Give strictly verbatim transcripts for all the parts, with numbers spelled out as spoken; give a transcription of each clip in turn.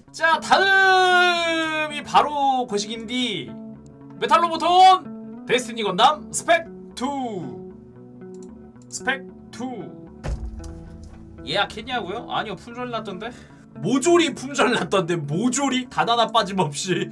자, 다음이 바로 거식인디 메탈로보톤 데스티니 건담 스펙 투. 스펙 투 예약했냐고요? 아니요, 품절 났던데? 모조리 품절 났던데. 모조리 단 하나 빠짐없이.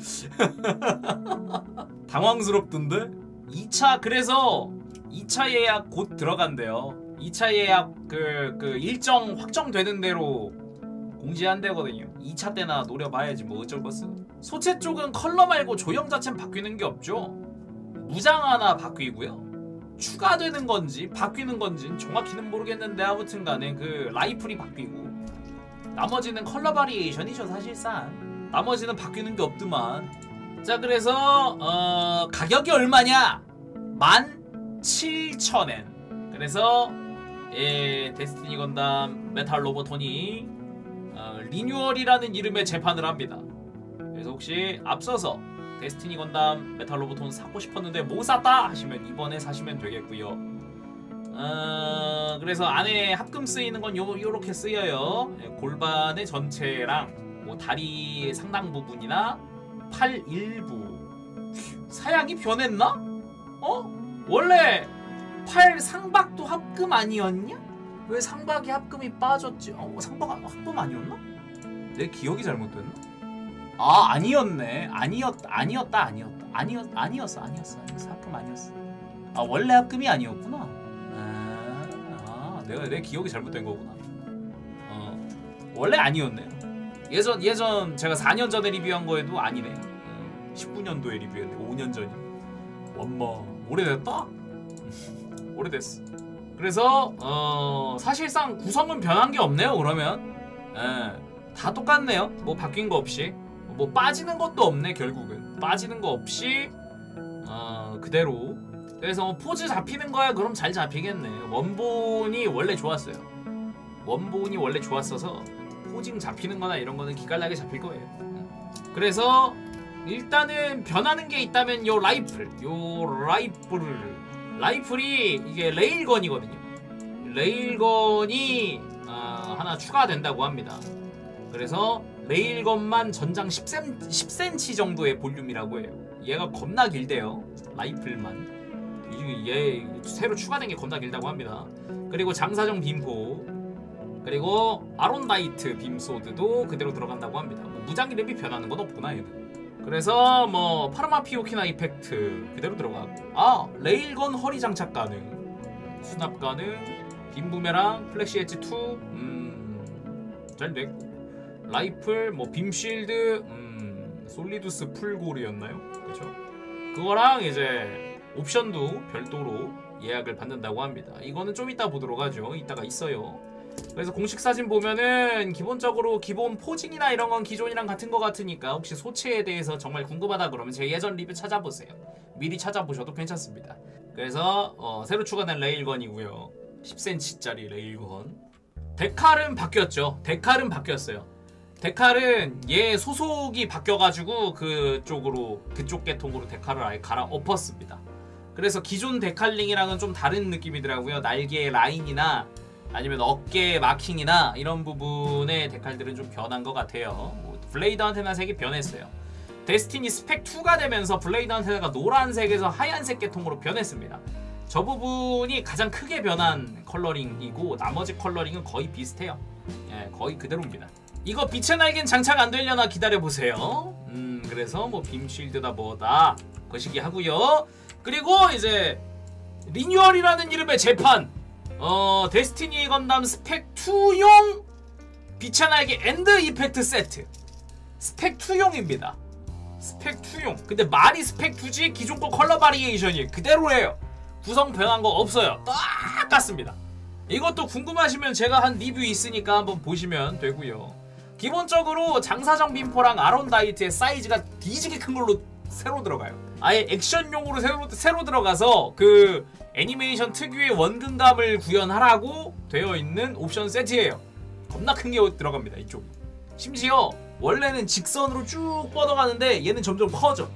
당황스럽던데? 이 차 그래서 이 차 예약 곧 들어간대요. 이 차 예약 그, 그 일정 확정되는 대로 공지한대거든요. 이 차 때나 노려봐야지 뭐 어쩔 것은. 소체 쪽은 컬러 말고 조형 자체는 바뀌는 게 없죠. 무장 하나 바뀌고요. 추가되는 건지 바뀌는 건지 정확히는 모르겠는데 아무튼 간에 그 라이플이 바뀌고 나머지는 컬러 바리에이션이죠 사실상. 나머지는 바뀌는 게 없더만. 자, 그래서 어, 가격이 얼마냐? 만 칠천 엔. 그래서 예, 데스티니 건담 메탈 로보톤이 어, 리뉴얼이라는 이름의 재판을 합니다. 그래서 혹시 앞서서 데스티니 건담 메탈 로보톤 사고 싶었는데 못 샀다 하시면 이번에 사시면 되겠고요. 어, 그래서 안에 합금 쓰이는 건 요, 요렇게 쓰여요. 골반의 전체랑 뭐 다리 상당 부분이나 팔 일부. 사양이 변했나? 어? 원래 팔 상박도 합금 아니었냐? 왜 상박이 합금이 빠졌지? 어? 상박 합금 아니었나? 내 기억이 잘못됐나? 아, 아니었네. 아니었 아니었다 아니었다 아니었 아니었어 아니었어 아니었어 합금 아니었어. 아, 원래 합금이 아니었구나. 아, 아 내가 내 기억이 잘못된 거구나. 어, 원래 아니었네. 예전 예전 제가 사 년 전에 리뷰한 거에도 아니네. 어, 십구 년도에 리뷰했는데 오 년 전이. 엄마 오래됐다. 오래됐어. 그래서 어, 사실상 구성은 변한 게 없네요. 그러면 예, 다 똑같네요. 뭐 바뀐 거 없이. 뭐 빠지는 것도 없네. 결국은 빠지는 거 없이 어, 그대로. 그래서 뭐 포즈 잡히는 거야 그럼 잘 잡히겠네. 원본이 원래 좋았어요. 원본이 원래 좋았어서 포징 잡히는 거나 이런 거는 기깔나게 잡힐 거예요. 그래서 일단은 변하는 게 있다면 요 라이플 요 라이플을 라이플이 이게 레일건이거든요. 레일건이 어, 하나 추가된다고 합니다. 그래서 레일건만 전장 십 센티미터 정도의 볼륨이라고 해요. 얘가 겁나 길대요. 라이플만. 얘 새로 추가된 게 겁나 길다고 합니다. 그리고 장사정 빔포 그리고 아론나이트 빔소드도 그대로 들어간다고 합니다. 뭐 무장기 랩이 변하는 건 없구나 얘는. 그래서 뭐 파르마 피오키나 이펙트 그대로 들어가고, 아 레일건 허리 장착 가능, 수납 가능, 빔 부메랑 플렉시 엣지 투 음, 잘 됐고, 라이플 뭐 빔 쉴드 음, 솔리두스 풀고르였나요? 그쵸? 그거랑 이제 옵션도 별도로 예약을 받는다고 합니다. 이거는 좀 이따 보도록 하죠. 이따가 있어요. 그래서 공식 사진 보면은 기본적으로 기본 포징이나 이런 건 기존이랑 같은 거 같으니까 혹시 소체에 대해서 정말 궁금하다 그러면 제 예전 리뷰 찾아보세요. 미리 찾아보셔도 괜찮습니다. 그래서 어, 새로 추가된 레일건이고요. 십 센티미터짜리 레일건. 데칼은 바뀌었죠. 데칼은 바뀌었어요. 데칼은 얘 소속이 바뀌어가지고 그쪽으로 그쪽 계통으로 데칼을 아예 갈아 엎었습니다. 그래서 기존 데칼링이랑은 좀 다른 느낌이더라고요. 날개 라인이나 아니면 어깨 마킹이나 이런 부분의 데칼들은 좀 변한 것 같아요. 뭐 블레이드 안테나 색이 변했어요. 데스티니 스펙 투가 되면서 블레이드 안테나가 노란색에서 하얀색 계통으로 변했습니다. 저 부분이 가장 크게 변한 컬러링이고 나머지 컬러링은 거의 비슷해요. 예, 거의 그대로입니다. 이거 빛의 날개는 장착 안 되려나 기다려보세요. 음, 그래서 뭐 빔쉴드다 뭐다 거시기 하고요. 그리고 이제 리뉴얼이라는 이름의 재판, 어 데스티니 건담 스펙 투용 빛의 날개 엔드 이펙트 세트. 스펙 투용입니다. 스펙 투용. 근데 말이 스펙 투지 기존 거 컬러 바리에이션이 그대로예요. 구성 변한 거 없어요. 똑같습니다. 이것도 궁금하시면 제가 한 리뷰 있으니까 한번 보시면 되고요. 기본적으로 장사정 빔포랑 아론다이트의 사이즈가 뒤지게 큰 걸로 새로 들어가요. 아예 액션용으로 새로, 새로 들어가서 그 애니메이션 특유의 원근감을 구현하라고 되어 있는 옵션 세트예요. 겁나 큰 게 들어갑니다. 이쪽. 심지어 원래는 직선으로 쭉 뻗어가는데 얘는 점점 커져.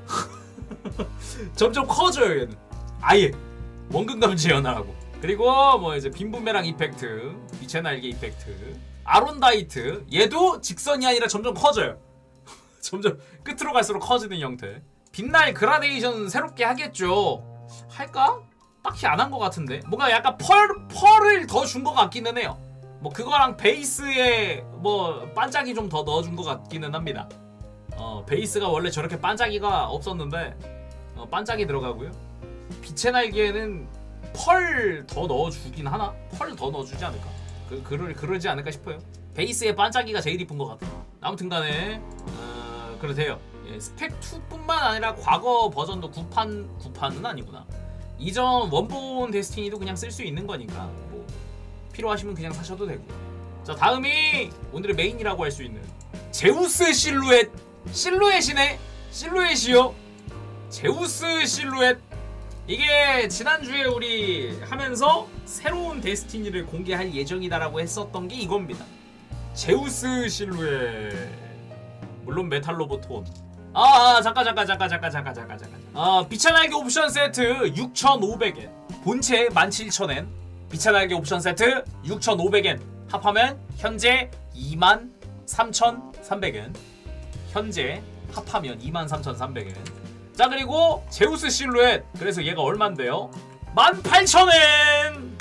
점점 커져요 얘는. 아예 원근감 재현하라고. 그리고 뭐 이제 빔부메랑 이펙트, 빛의 날개 이펙트, 아론다이트 얘도 직선이 아니라 점점 커져요. 점점 끝으로 갈수록 커지는 형태. 빛날 그라데이션 새롭게 하겠죠. 할까? 딱히 안 한 것 같은데 뭔가 약간 펄, 펄을 더 준 것 같기는 해요. 뭐 그거랑 베이스에 뭐 반짝이 좀 더 넣어준 것 같기는 합니다. 어 베이스가 원래 저렇게 반짝이가 없었는데 어, 반짝이 들어가고요. 빛의 날개에는 펄 더 넣어주긴 하나? 펄 더 넣어주지 않을까? 그, 그럴, 그러지 않을까 싶어요. 베이스에 반짝이가 제일 이쁜 것 같아. 아무튼간에 어, 그렇대요. 예, 스펙 이뿐만 아니라 과거 버전도 구판, 구판은 아니구나. 이전 원본 데스티니도 그냥 쓸 수 있는 거니까 뭐 필요하시면 그냥 사셔도 되고. 자, 다음이 오늘의 메인이라고 할 수 있는 제우스 실루엣. 실루엣이네. 실루엣이요. 제우스 실루엣. 이게 지난주에 우리 하면서 새로운 데스티니를 공개할 예정이다라고 했었던 게 이겁니다. 제우스 실루엣. 물론 메탈로보톤. 아, 아 잠깐 잠깐 잠깐 잠깐 잠깐 잠깐 잠깐. 아, 빛의 날개 옵션 세트 육천오백 엔. 본체 만 칠천 엔. 빛의 날개 옵션 세트 육천오백 엔. 합하면 현재 이만 삼천삼백 엔. 현재 합하면 이만 삼천삼백 엔. 자, 그리고 제우스 실루엣. 그래서 얘가 얼만데요? 만 팔천 엔.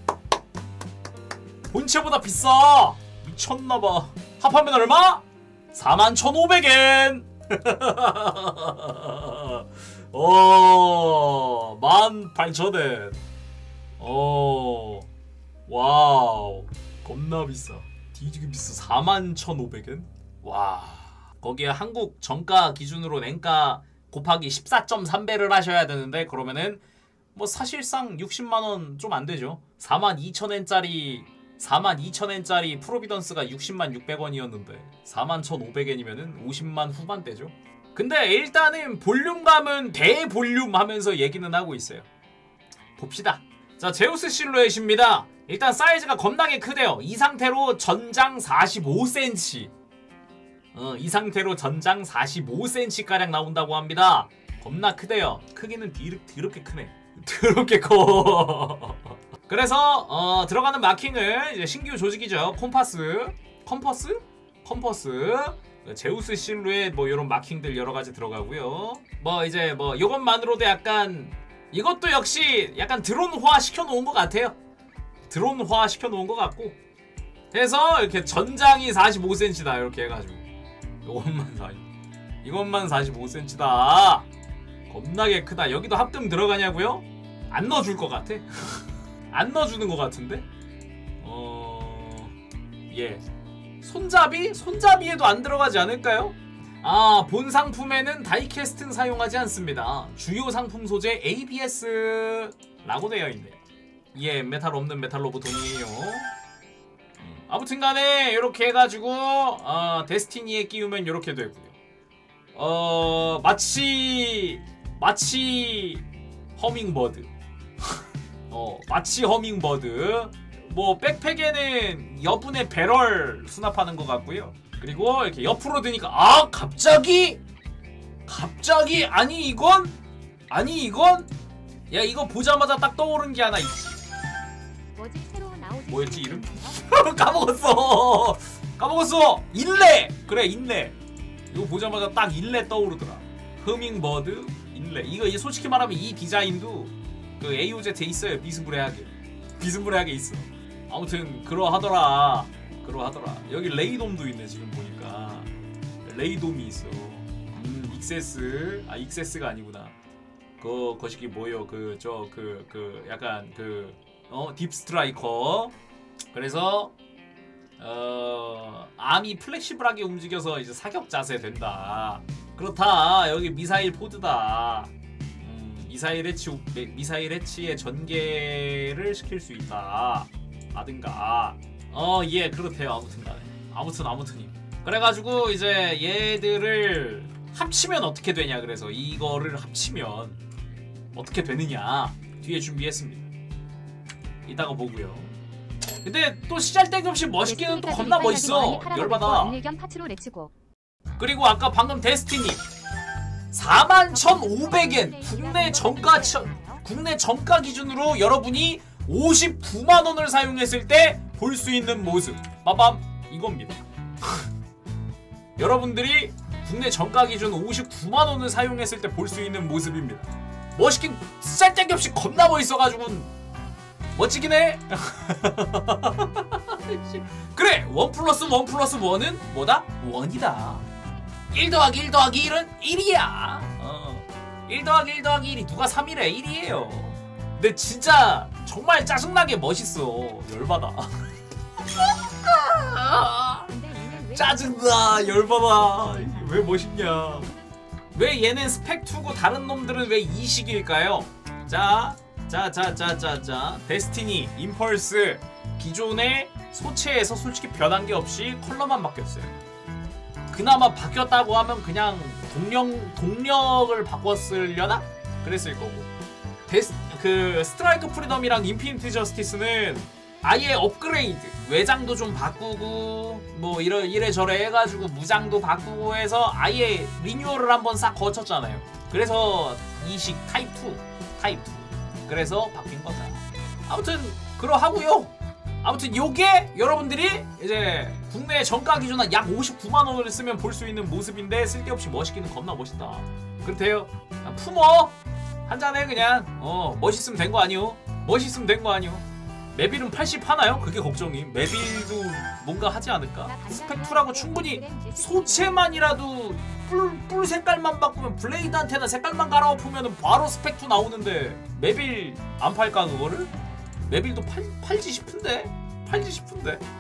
본체보다 비싸. 미쳤나봐. 합하면 얼마? 사만 천오백 엔. 어, 만 팔천 엔. 어, 와우. 겁나 비싸. 뒤지게 비싸. 사만 천오백 엔? 와. 거기에 한국 정가 기준으로 냉가 곱하기 십사 점 삼 배를 하셔야 되는데, 그러면은 뭐 사실상 육십만 원 좀 안 되죠. 사만 이천 엔짜리 사만 이천 엔짜리 프로비던스가 육십만 육백 원이었는데 사만 천오백 엔이면은 오십만 후반대죠. 근데 일단은 볼륨감은 대볼륨 하면서 얘기는 하고 있어요. 봅시다. 자, 제우스 실루엣입니다. 일단 사이즈가 겁나게 크대요. 이 상태로 전장 사십오 센티미터. 어, 이 상태로 전장 사십오 센티미터가량 나온다고 합니다. 겁나 크대요. 크기는 뒤르, 더럽게 크네. 더럽게 커. 그래서 어, 들어가는 마킹을 이제 신규 조직이죠. 콤파스, 컴퍼스, 컴퍼스, 제우스 실루엣 뭐 이런 마킹들 여러 가지 들어가고요. 뭐 이제 뭐 이것만으로도 약간 이것도 역시 약간 드론화 시켜놓은 것 같아요. 드론화 시켜놓은 것 같고. 그래서 이렇게 전장이 사십오 센티미터다 이렇게 해가지고 이것만 사 이것만 사십오 센티미터다. 겁나게 크다. 여기도 합금 들어가냐고요? 안 넣어줄 것 같아. 안 넣어주는 것 같은데? 어... 예. 손잡이? 손잡이에도 안 들어가지 않을까요? 아, 본 상품에는 다이캐스트는 사용하지 않습니다. 주요 상품 소재 에이비에스라고 되어 있네요. 예, 메탈 없는 메탈로보톤이에요. 음, 아무튼간에 이렇게 해가지고 어, 데스티니에 끼우면 이렇게 되고요. 어, 마치 마치 허밍버드. 어, 마치 허밍버드. 뭐 백팩에는 여분의 배럴 수납하는 것 같고요. 그리고 이렇게 옆으로 드니까 아, 갑자기 갑자기 아니 이건 아니 이건 야, 이거 보자마자 딱 떠오른 게 하나 있지. 뭐였지 이름? 까먹었어. 까먹었어. 인레. 그래, 인레. 이거 보자마자 딱 인레 떠오르더라. 허밍버드 인레. 이거 이제 솔직히 말하면 이 디자인도 그 에이오제트에 있어요. 비스무리하게 비스무리하게 있어. 아무튼 그러하더라. 그러하더라. 여기 레이돔도 있네. 지금 보니까 레이돔이 있어. 음, 익세스. 아, 익세스가 아니구나. 그 거시기 뭐요? 그 저 그 그 약간 그 어 딥스트라이커. 그래서 어 암이 플렉시블하게 움직여서 이제 사격 자세 된다. 그렇다. 여기 미사일 포드다. 음, 미사일 해치 미사일 해치의 전개를 시킬 수 있다. 라든가. 어, 예, 그렇대요. 아무튼간에. 아무튼 아무튼이. 그래가지고 이제 얘들을 합치면 어떻게 되냐. 그래서 이거를 합치면 어떻게 되느냐 뒤에 준비했습니다. 이따가 보고요. 근데 또 시잘데없이 멋있기는 또 겁나 멋있어. 열받아. 그리고 아까 방금 데스티니 사만 천오백 엔 국내 정가 국내 정가 기준으로 여러분이 오십구만 원을 사용했을 때 볼 수 있는 모습. 빠밤. 이겁니다. 여러분들이 국내 정가 기준 오십구만 원을 사용했을 때 볼 수 있는 모습입니다. 멋있긴 쌀데기 없이 겁나 멋있어가지고 멋지긴 해. 그래 원 플러스 원 플러스 원은 뭐다? 원이다. 일 더하기 일 더하기 일은 일이야. 어. 일 더하기 일 더하기 일이 누가 삼이래? 일이에요. 근데 진짜 정말 짜증나게 멋있어. 열받아. 짜증나. 열받아. 왜 멋있냐. 왜 얘는 스펙 이고 다른 놈들은 왜 이식일까요? 자, 자, 자, 자, 자, 자. 데스티니, 임펄스 기존의 소체에서 솔직히 변한 게 없이 컬러만 바뀌었어요. 그나마 바뀌었다고 하면 그냥 동력, 동력을 바꿨으려나? 그랬을 거고. 데스, 그 스트라이크 프리덤이랑 인피니티 저스티스는 아예 업그레이드, 외장도 좀 바꾸고 뭐 이래, 이래저래 해가지고 무장도 바꾸고 해서 아예 리뉴얼을 한번 싹 거쳤잖아요. 그래서 이식 타입 투, 타입 투. 그래서 바뀐 거다. 아무튼 그러하고요. 아무튼 요게 여러분들이 이제 국내 정가 기준 한 약 오십구만 원을 쓰면 볼 수 있는 모습인데 쓸데없이 멋있기는 겁나 멋있다. 그렇대요. 품어 한잔해 그냥. 어 멋있으면 된 거 아니오? 멋있으면 된 거 아니오? 메빌은 팔십 하나요? 그게 걱정이. 메빌도 뭔가 하지 않을까? 스펙 이라고 충분히 소체만이라도 뿔, 뿔 색깔만 바꾸면 블레이드한테나 색깔만 갈아엎으면 바로 스펙 이 나오는데 메빌 안 팔까 그거를? 메빌도 팔, 팔지 싶은데? 팔지 싶은데?